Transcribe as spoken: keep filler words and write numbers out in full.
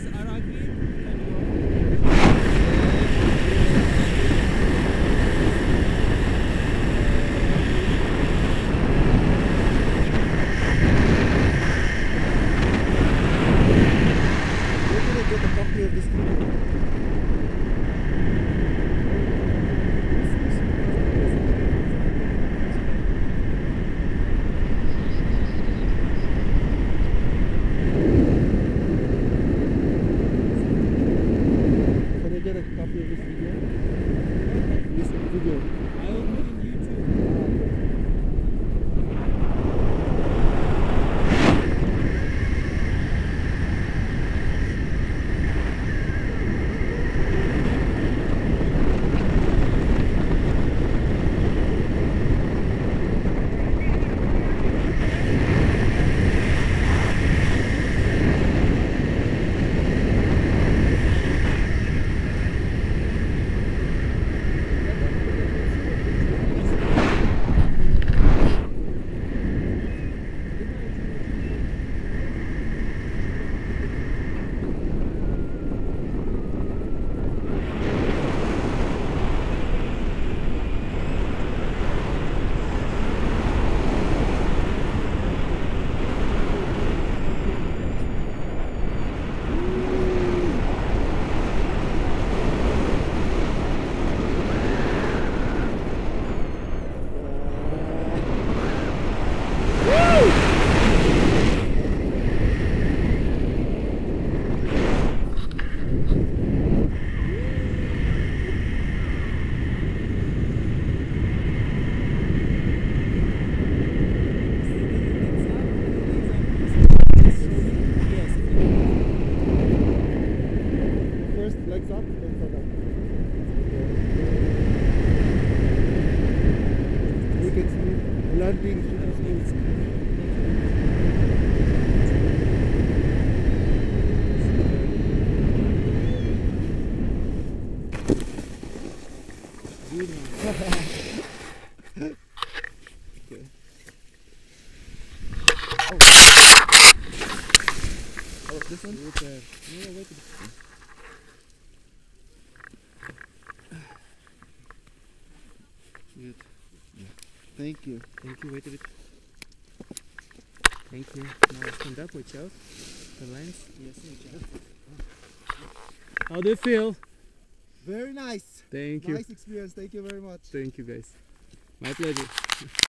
is Aragvi. Get a copy of this video. Can I get a copy of this video? This video. I will put in YouTube. First legs up, then further. Make it smooth. Landing super smooth. Okay. Oh. Oh, this one? Right there. No, no, wait a bit. Good. Yeah. Thank you. Thank you, wait a bit. Thank you. Now stand up, watch out. The lines. Yes, watch out. How do you feel? Very nice. Thank you. Nice experience. Thank you very much. Thank you guys. My pleasure.